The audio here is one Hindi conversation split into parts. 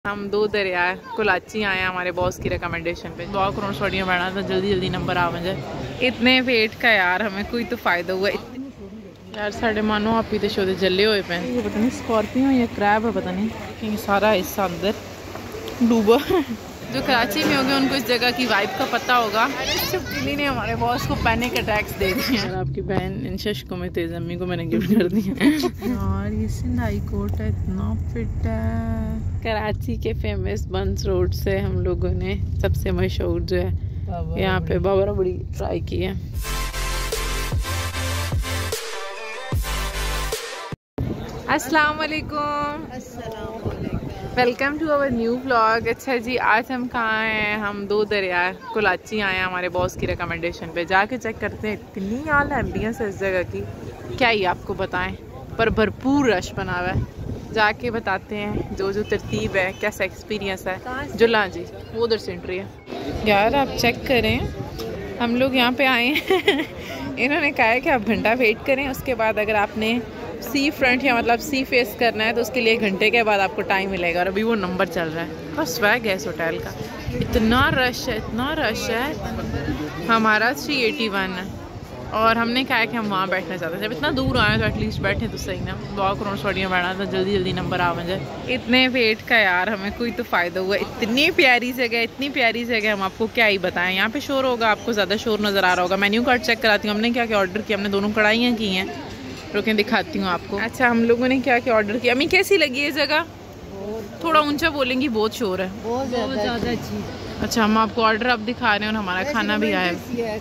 हम दो दरिया कुलाची आए हैं हमारे बॉस की रिकमेंडेशन पे। दुआ करो छोड़ियाँ बैठा था जल्दी जल्दी नंबर आ मुझे। इतने वेट का यार हमें कोई तो फायदा हुआ यार। साढ़े मानो आप तो शोधे जले हुए पे। ये पता नहीं स्कॉर्पियो या क्रैब है, पता नहीं क्योंकि सारा हिस्सा अंदर डूबा। जो कराची में होंगे उनको इस जगह की वाइब का पता होगा। चुपकिली ने हमारे बॉस को पैनिक अटैक्स दे दिए हैं। आपकी बहन इन शश को मैं तेज अम्मी को मैंने गिफ्ट कर दी यार। ये सिंध हाई कोर्ट है, इतना फिट है। कराची के फेमस बंस रोड से हम लोगों ने सबसे मशहूर जो है यहाँ पे बाबरा बड़ी ट्राई की है। अस्सलाम वालेकुम, welcome to our new vlog. अच्छा जी, आज हम कहाँ हैं? हम दो दरिया कुलाची आए हैं हमारे बॉस की रिकमेंडेशन पे। जाके चेक करते हैं। इतनी आला एम्बियंस है इस जगह की, क्या ही आपको बताएं, पर भरपूर रश बना हुआ है। जाके बताते हैं जो जो तरतीब है, कैसा एक्सपीरियंस है। जुला जी वो उधर से एंट्री है यार, आप चेक करें। हम लोग यहाँ पे आए हैं इन्होंने कहा है कि आप घंटा वेट करें, उसके बाद अगर आपने सी फ्रंट या मतलब सी फेस करना है तो उसके लिए घंटे के बाद आपको टाइम मिलेगा। और अभी वो नंबर चल रहा है। बस स्वैग है इस होटल का। इतना रश है, इतना रश है। हमारा 381 है और हमने कहा है कि हम वहाँ बैठना चाहते हैं। जब इतना दूर आए तो एटलीस्ट बैठे तो सही ना। 2 करोड़ छोड़ियाँ बैठा था जल्दी जल्दी नंबर आ मुझे। इतने वेट का यार हमें कोई तो फ़ायदा हुआ। इतनी प्यारी जगह, इतनी प्यारी जगह, हम आपको क्या ही बताएं। यहाँ पे शोर होगा, आपको ज़्यादा शोर नज़र आ रहा होगा। मेन्यू कार्ड चेक कराती हूँ हमने क्या क्या ऑर्डर किया। हमने दोनों कढ़ाइयाँ की हैं, रुकें दिखाती हूँ आपको। अच्छा, हम लोगों ने क्या क्या ऑर्डर किया। अम्मी कैसी लगी ये जगह? थोड़ा ऊंचा बोलेंगी, बहुत शोर है। बहुत ज़्यादा अच्छी। अच्छा, हम आपको ऑर्डर अब दिखा रहे हैं और हमारा खाना भी आया है।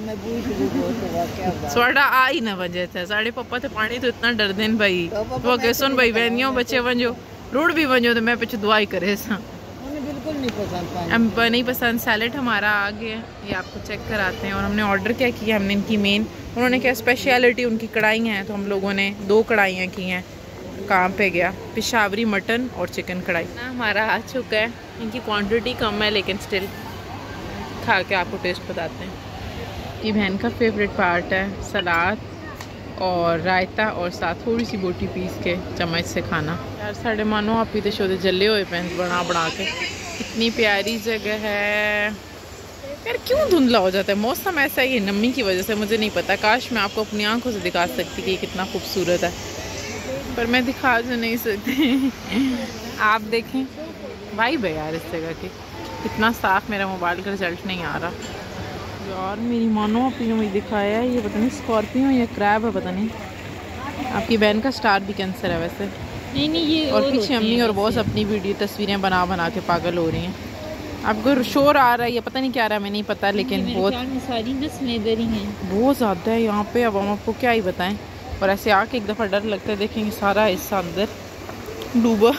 सोडा आ ही ना वजह था साढ़े पप्पा थे पानी तो इतना डर देन भाई वो के सुन भाई बहनियों बच्चे वंजो रोड भी वंजो तो मैं पीछे दुआई करे सा बिल्कुल नहीं पसंद। सैलेड हमारा आ गया, ये आपको चेक कराते हैं। और हमने ऑर्डर क्या किया, हमने इनकी मेन, उन्होंने क्या स्पेशलिटी उनकी कढ़ाइयाँ हैं तो हम लोगों ने 2 कढ़ाइयाँ की हैं। कहाँ पे गया? पेशावरी मटन और चिकन कढ़ाई ना हमारा आ चुका है। इनकी क्वांटिटी कम है लेकिन स्टिल खा के आपको टेस्ट बताते हैं। ये बहन का फेवरेट पार्ट है सलाद और रायता और साथ थोड़ी सी बोटी पीस के चम्मच से खाना। यार साढ़े मानो आप तो शोधे जले हुए पेन बना के। इतनी प्यारी जगह है यार। क्यों धुंधला हो जाता है मौसम ऐसा ही है नमी की वजह से, मुझे नहीं पता। काश मैं आपको अपनी आंखों से दिखा सकती कि कितना खूबसूरत है, पर मैं दिखा तो नहीं सकती। आप देखें वाइब है यार इस जगह की। कितना साफ मेरा मोबाइल का रिजल्ट नहीं आ रहा यार। मेरी मानो अपनी ने मुझे दिखाया है, ये पता नहीं स्कॉर्पियो या क्रैब है, पता नहीं। आपकी बहन का स्टार भी कैंसर है वैसे। नहीं ये और पीछे अम्मी और बॉस अपनी वीडियो तस्वीरें बना बना के पागल हो रही हैं। आपको शोर आ रहा है या पता नहीं क्या आ रहा है, मैं नहीं पता, लेकिन बहुत सारी नस्लें इधर ही हैं, बहुत ज़्यादा है यहाँ पे। अब हम आपको क्या ही बताएं। और ऐसे आके एक दफ़ा डर लगता है, देखेंगे सारा हिस्सा अंदर डूबा।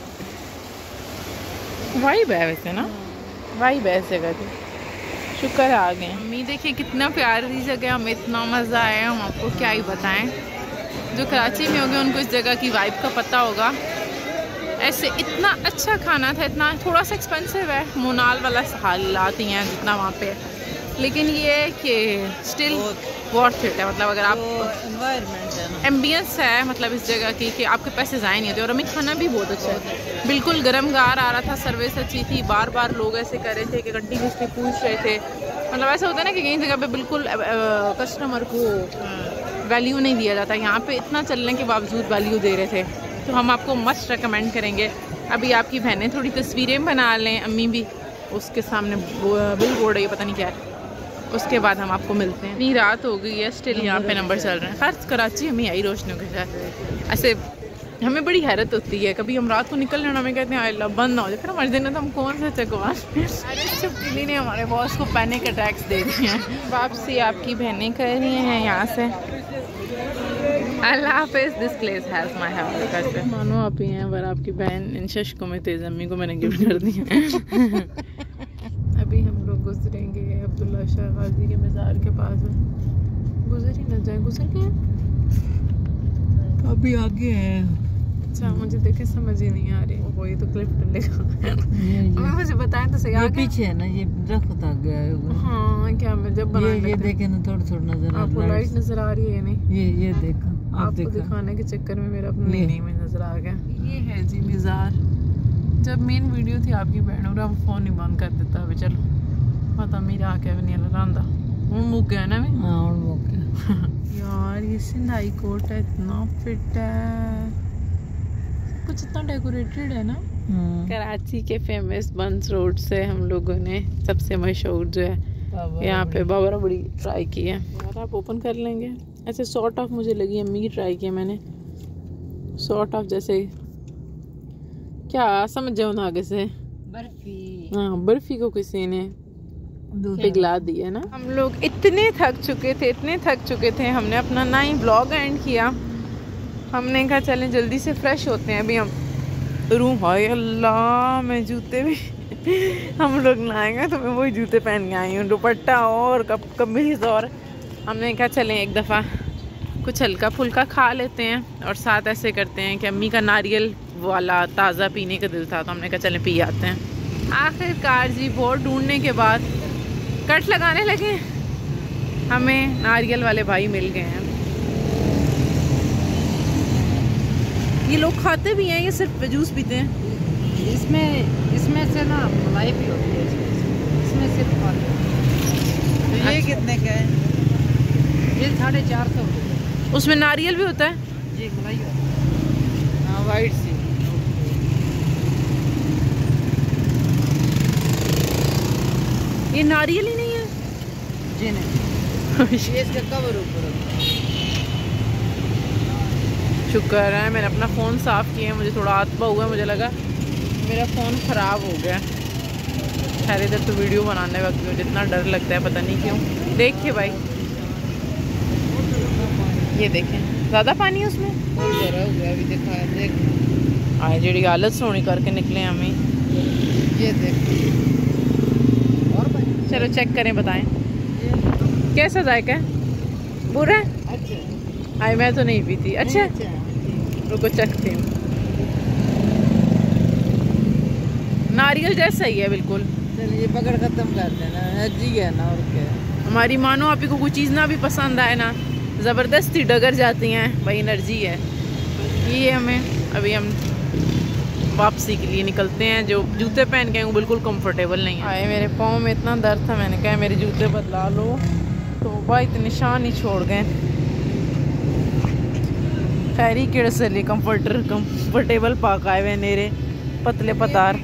वाइब है वैसे ना, वाइब है इस जगह की। शुक्र है आ गए। अम्मी देखिए कितना प्यारी जगह, हमें इतना मज़ा आया, हम आपको क्या ही बताएं। जो कराची में होंगे उनको इस जगह की वाइब का पता होगा। ऐसे इतना अच्छा खाना था, इतना थोड़ा सा एक्सपेंसिव है, मोनाल वाला हालात ही हैं जितना वहाँ पे, लेकिन ये है कि स्टिल वर्थ इट है। मतलब अगर आप एम्बियंस है मतलब इस जगह की कि आपके पैसे ज़ाया नहीं होते। और हमें खाना भी बहुत अच्छा है, बिल्कुल गर्मगार आ रहा था, सर्विस अच्छी थी। बार बार लोग ऐसे कर रहे थे कि कंटिन्यूसली पूछ रहे थे। मतलब ऐसा होता है ना कि कई जगह पे बिल्कुल कस्टमर को वैल्यू नहीं दिया जाता, यहाँ पे इतना चलने के बावजूद वैल्यू दे रहे थे। तो हम आपको मस्ट रिकमेंड करेंगे। अभी आपकी बहनें थोड़ी तस्वीरें बना लें, अम्मी भी उसके सामने बिल बोर्ड है, ये पता नहीं क्या है, उसके बाद हम आपको मिलते हैं। इतनी रात हो गई है, स्टिल यहाँ पे नंबर चल रहे हैं। हर कराची हमें आई रोशनियों के साथ। ऐसे हमें बड़ी हैरत होती है, कभी हम रात को निकल रहे हैं हमें कहते हैं अल्लाह बंद ना हो जाए, फिर हमारे दिन तो हम कौन सा चकवान। अरे चुपकिली ने हमारे बॉस को पैनिक अटैक्स दे दिए हैं। वापसी आपकी बहनें कर रही हैं यहाँ से। अल्लाह हाफिज़, this place has my heart. मानो आप ही हैं, पर आपकी बहन इन शश को मैं तेज अम्मी को मैंने गिफ्ट कर दी है। अभी हम लोग गुजरेंगे अब्दुल्ला शाह गाजी के मज़ार के पास है। गुजर ही न जाए, गुजर गए अभी आगे है। अच्छा, मुझे देखे समझ ही नहीं आ रही। वो ये तो क्लिप डलेगा। मुझे बताएं तो सही। आगे पीछे है ना ये दरख्त आ गया है। हाँ क्या मैं जब बना ये देखे ना थोड़ा थोड़ा नजर आपको लाइट नजर आ रही है? नहीं ये देखा आपको दिखाने के चक्कर में मेरा अपने नहीं में नजर आ गया। ये है जी मज़ार, जब मेन वीडियो थी आपकी भैन और अब फोन नहीं बंद कर देता अभी। चलो पता मेरा आके भी नहीं लगा हूँ मुक गया ना मैं। हाँ हूँ मुक गया। यार ये सिंध हाई कोर्ट है, इतना फिट है, कुछ इतना डेकोरेटेड है ना। कराची के फेमस बंस रोड से हम लोगों ने सबसे मशहूर जो है यहाँ पे बाबा रबड़ी ट्राई की है। यार आप ओपन कर लेंगे। ऐसे सॉर्ट ऑफ मुझे लगी, अम्मी की ट्राई की है मैंने, सॉर्ट ऑफ जैसे क्या समझ जाओ ना आगे से बर्फी। हाँ बर्फी को किसी ने पिघला दी है ना। हम लोग इतने थक चुके थे हमने अपना ना ही ब्लॉग एंड किया। हमने कहा चलें जल्दी से फ्रेश होते हैं अभी हम रूम। हाय अल्लाह मैं जूते भी हम लोग लाएंगे तो मैं वही जूते पहन के आई हूँ, दुपट्टा और कमीज। और हमने कहा चलें एक दफ़ा कुछ हल्का फुल्का खा लेते हैं और साथ ऐसे करते हैं कि अम्मी का नारियल वाला ताज़ा पीने का दिल था तो हमने कहा चलें पी आते हैं। आखिरकार जी बहुत ढूंढने के बाद कट लगाने लगे, हमें नारियल वाले भाई मिल गए हैं। ये लोग खाते भी हैं ये सिर्फ जूस पीते हैं? इसमें से ना मलाई भी होती है, इसमें सिर्फ खाते हैं। तो ये कितने का है? ये 450। उसमें नारियल भी होता है जी, मलाई होता है। हाँ वाइट सी। ये नारियल ही नहीं है जी नहीं। ये इसका कवर ऊपर। शुक्र है मैंने अपना फ़ोन साफ़ किया, मुझे थोड़ा आतबा हुआ, मुझे लगा मेरा फ़ोन ख़राब हो गया। खैर इधर तो वीडियो बनाने वक्त मुझे इतना डर लगता है पता नहीं क्यों। देखिए भाई ये देखें ज़्यादा पानी है उसमें, भरा हुआ अभी देखा है। देख आए जेडी हालत सोनी करके निकले हमें। ये देख और चलो चेक करें बताएं कैसा जायका है। बुरा है? अच्छा आए मैं तो नहीं पीती। अच्छा रुको चखते हैं। नारियल जैसा ही है बिल्कुल। चलिए पकड़ खत्म कर देना जी है ना। और क्या हमारी मानो आप ही को कोई चीज़ ना भी पसंद आए ना ज़बरदस्ती डगर जाती हैं भाई, एनर्जी है ये हमें। अभी हम वापसी के लिए निकलते हैं। जो जूते पहन के वो बिल्कुल कंफर्टेबल नहीं है। आए मेरे पाँव में इतना दर्द था, मैंने कहा मेरे जूते बदला लो तो भाई इतने निशान ही छोड़ गए। खैरी केड़ से लिए कंफर्टेबल पाक आए हुए मेरे पतले पतार।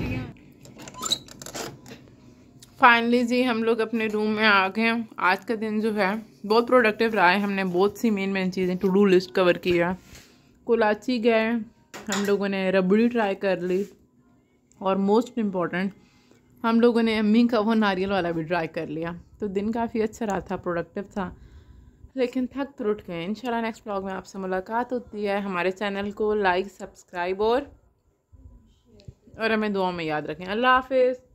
फाइनली जी हम लोग अपने रूम में आ गए हैं। आज का दिन जो है बहुत प्रोडक्टिव रहा है। हमने बहुत सी मेन चीज़ें टू डू लिस्ट कवर किया। कराची गए, हम लोगों ने रबड़ी ट्राई कर ली और मोस्ट इम्पॉर्टेंट हम लोगों ने अम्मी का वो नारियल वाला भी ट्राई कर लिया। तो दिन काफ़ी अच्छा रहा था, प्रोडक्टिव था, लेकिन थक तो उठ गए। इंशाल्लाह नेक्स्ट व्लॉग में आपसे मुलाकात होती है। हमारे चैनल को लाइक सब्सक्राइब और हमें दुआ में याद रखें। अल्लाह हाफिज़।